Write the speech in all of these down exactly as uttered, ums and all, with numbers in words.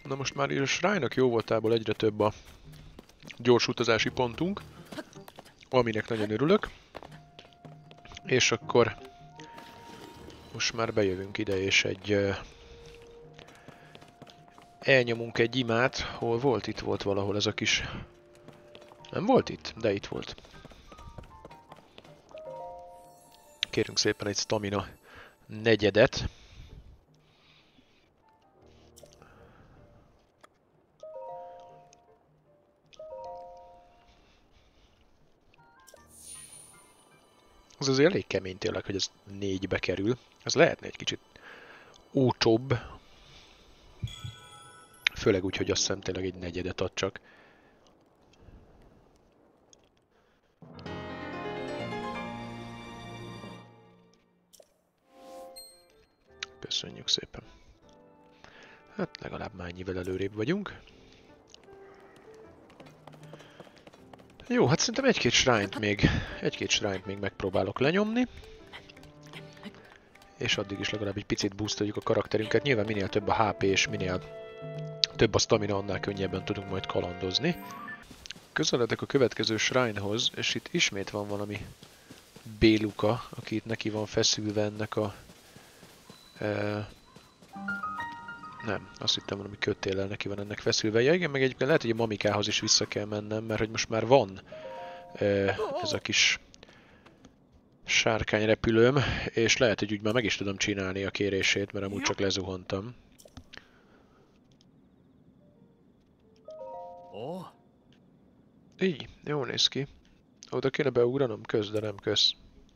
Na most már a shrine-ok jó voltából egyre több a gyors utazási pontunk, aminek nagyon örülök. És akkor most már bejövünk ide, és egy... Uh, elnyomunk egy imát. Hol volt? Itt volt valahol ez a kis... Nem volt itt? De itt volt. Kérünk szépen egy stamina negyedet. Az azért elég kemény tényleg, hogy ez négybe kerül. Ez lehetne egy kicsit ócsóbb. Főleg úgy, hogy azt hiszem tényleg egy negyedet ad csak. Köszönjük szépen. Hát legalább már ennyivel előrébb vagyunk. Jó, hát szerintem egy-két shrine-t még, egy-két shrine-t még megpróbálok lenyomni. És addig is legalább egy picit boostoljuk a karakterünket. Nyilván minél több a há pé és minél több a stamina, annál könnyebben tudunk majd kalandozni. Közeledek a következő shrine-hoz, és itt ismét van valami Béluka, aki itt neki van feszülve ennek a... E, nem, azt hittem valami kötéllel neki van ennek feszülve. Ja igen, meg egyébként lehet, hogy a mamikához is vissza kell mennem, mert hogy most már van e, ez a kis sárkányrepülőm, és lehet, hogy úgy már meg is tudom csinálni a kérését, mert amúgy csak lezuhantam. Így, jól néz ki. Oda kéne beugranom, kösz, de nem kösz.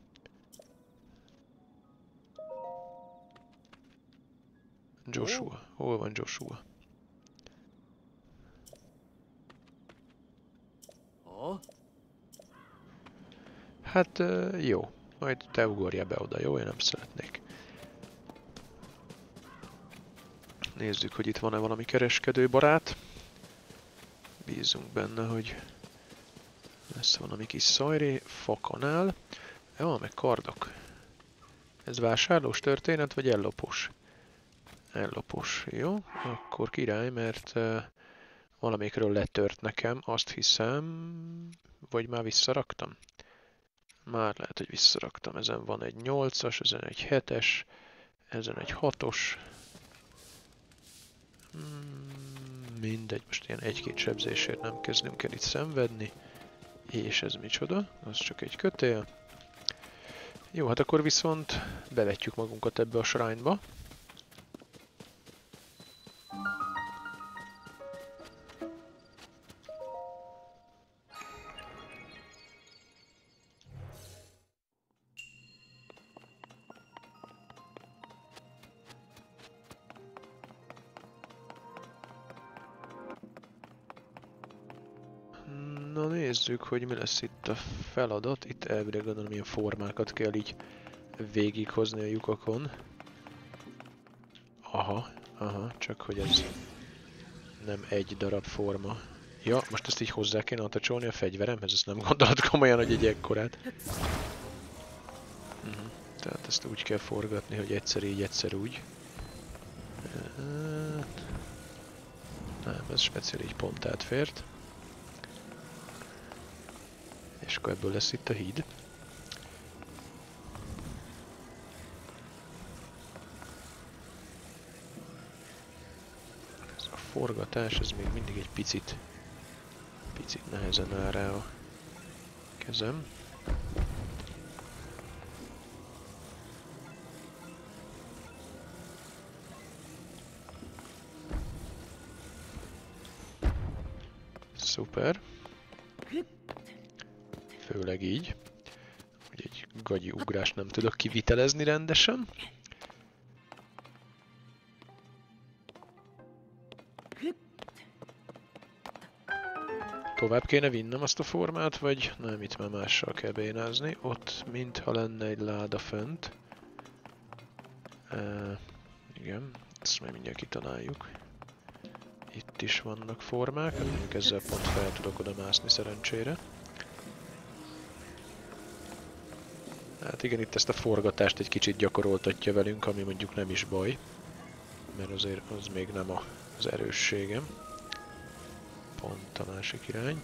Joshua. Hol van Joshua? Hát jó. Majd te ugorja be oda, jó? Én nem szeretnék. Nézzük, hogy itt van-e valami kereskedő barát. Bízunk benne, hogy lesz valami kis szajré. Fakanál. Jó, meg kardok. Ez vásárlós történet, vagy ellopós? Ellopós, jó? Akkor király, mert uh, valamikről letört nekem, azt hiszem, vagy már visszaraktam? Már lehet, hogy visszaraktam. Ezen van egy nyolcas, ezen egy hetes, ezen egy hatos. Hmm, mindegy, most ilyen egy-két sebzésért nem kezdünk el itt szenvedni. És ez micsoda? Az csak egy kötél. Jó, hát akkor viszont bevetjük magunkat ebbe a shrine-ba. Na nézzük, hogy mi lesz itt a feladat. Itt elvileg gondolom milyen formákat kell így végighozni a lyukakon. Aha, aha, csak hogy ez nem egy darab forma. Ja, most ezt így hozzá kéne attacsolni a fegyveremhez, ezt nem gondolod komolyan, hogy egy ekkorát. Uh-huh. Tehát ezt úgy kell forgatni, hogy egyszer így, egyszer úgy. Nem, ez speciál így pont átfért. És akkor ebből lesz itt a híd. Ez a forgatás, ez még mindig egy picit, picit nehezen áll rá a kezem. Szuper. Főleg így, hogy egy gagyi ugrást nem tudok kivitelezni rendesen. Tovább kéne vinnem azt a formát, vagy nem, itt már mással kell bénázni. Ott mintha lenne egy láda fönt. Uh, igen, ezt majd mindjárt kitaláljuk. Itt is vannak formák, mondjuk ezzel pont fel tudok oda mászni szerencsére. Hát igen, itt ezt a forgatást egy kicsit gyakoroltatja velünk, ami mondjuk nem is baj. Mert azért az még nem a az erősségem. Pont a másik irány.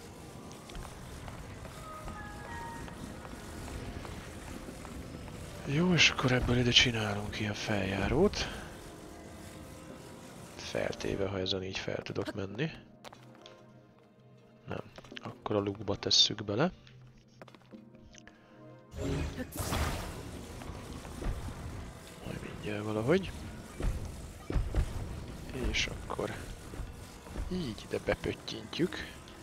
Jó, és akkor ebből ide csinálunk ilyen feljárót. Feltéve, ha ezen így fel tudok menni. Nem. Akkor a lukba tesszük bele. Majd mindjárt valahogy. És akkor így ide bepöttyintjük.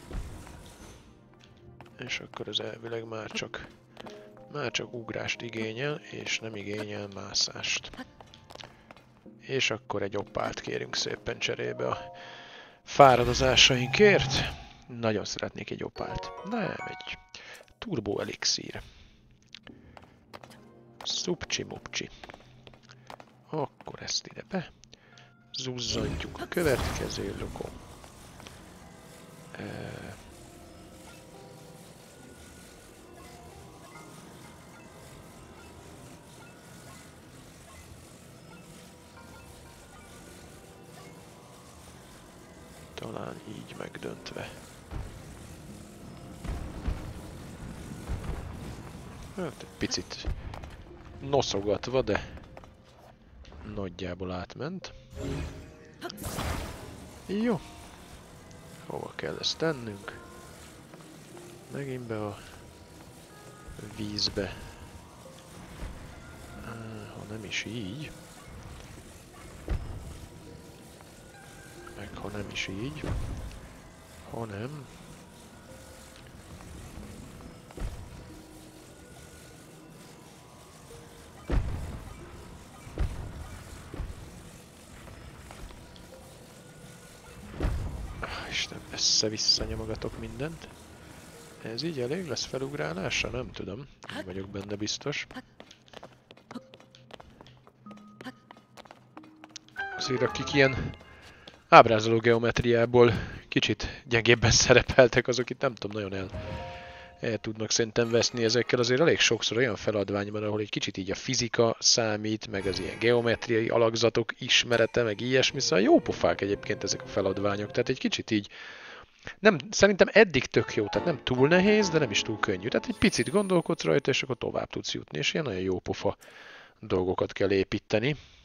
És akkor az elvileg már csak, már csak ugrást igényel, és nem igényel mászást. És akkor egy opált kérünk szépen cserébe a fáradozásainkért. Nagyon szeretnék egy opált. Nem, egy turbo elixír. Szupcsi-mupcsi. Akkor ezt ide be. Zuzzantjuk a következő lukon. E Talán így megdöntve. Hát egy picit noszogatva, de nagyjából átment. Jó. Hova kell ezt tennünk? Megint be a vízbe. Ha nem is így. Meg ha nem is így. Hanem... Isten, össze-vissza nyomogatok mindent. Ez így elég lesz felugrálásra? Nem tudom. Nem vagyok benne biztos. Azért akik ilyen ábrázoló geometriából kicsit gyengébben szerepeltek, azok itt nem tudom, nagyon el, el tudnak szerintem veszni ezekkel. Azért elég sokszor olyan feladvány van, ahol egy kicsit így a fizika számít, meg az ilyen geometriai alakzatok ismerete, meg ilyesmi, szóval jó pofák egyébként ezek a feladványok, tehát egy kicsit így nem, szerintem eddig tök jó, tehát nem túl nehéz, de nem is túl könnyű, tehát egy picit gondolkodsz rajta, és akkor tovább tudsz jutni, és ilyen nagyon jó pofa dolgokat kell építeni.